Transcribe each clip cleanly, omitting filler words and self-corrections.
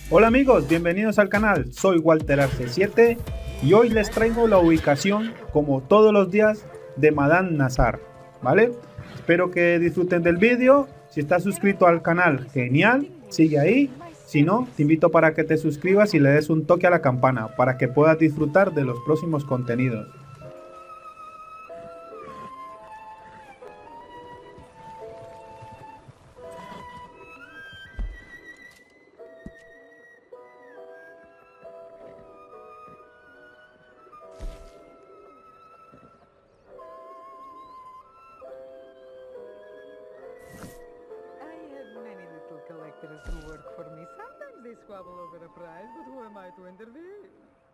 Hola amigos, bienvenidos al canal, soy Walter Arce 7 y hoy les traigo la ubicación, como todos los días, de Madame Nazar, ¿vale? Espero que disfruten del vídeo. Si estás suscrito al canal, genial, sigue ahí. Si no, te invito para que te suscribas y le des un toque a la campana para que puedas disfrutar de los próximos contenidos. I have many little collectors who work for me. Sometimes they squabble over a price, but who am I to intervene?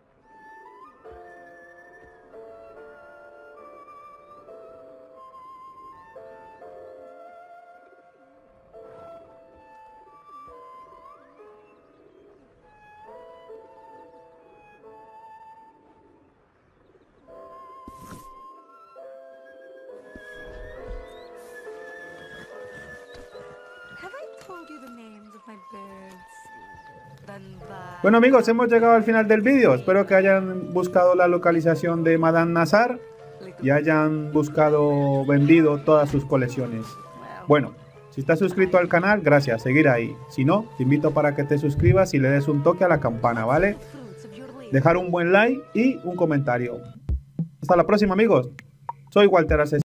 Have I told you the names of my birds? Dunbar. Bueno amigos, hemos llegado al final del vídeo. Espero que hayan buscado la localización de Madame Nazar y hayan buscado vendido todas sus colecciones. Bueno, si estás suscrito al canal, gracias, seguir ahí. Si no, te invito para que te suscribas y le des un toque a la campana, ¿vale? Dejar un buen like y un comentario. Hasta la próxima amigos. Soy Walter Arce.